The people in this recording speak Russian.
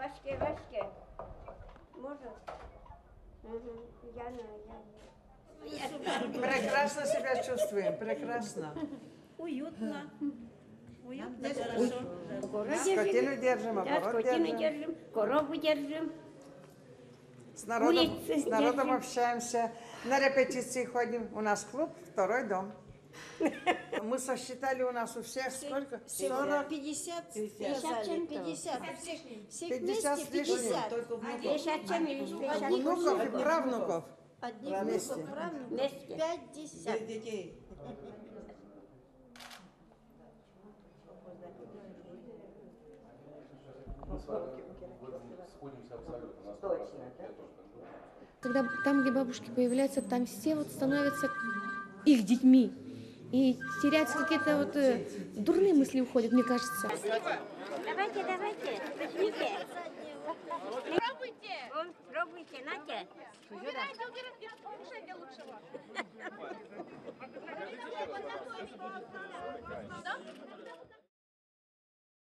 Вашки. Можно? Я. Прекрасно себя чувствуем, прекрасно. Уютно. Уютно, хорошо. Скотину держим, огород держим. держим, корову держим. С народом общаемся, на репетиции ходим. У нас клуб, второй дом. Мы сосчитали, у нас у всех сколько? 40, 50, 50. Всех вместе 50. Внуков и правнуков. Одних внуков, правнуков 50. Детей. Когда там, где бабушки появляются, там все вот становятся их детьми. И теряются какие-то вот дурные мысли уходят, мне кажется. Давайте, возьмите. Пробуйте, нате. Убирайте, кушайте лучше.